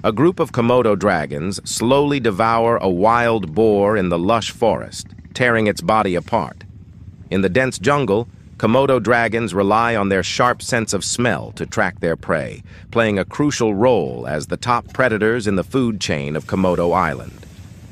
A group of Komodo dragons slowly devour a wild boar in the lush forest, tearing its body apart. In the dense jungle, Komodo dragons rely on their sharp sense of smell to track their prey, playing a crucial role as the top predators in the food chain of Komodo Island.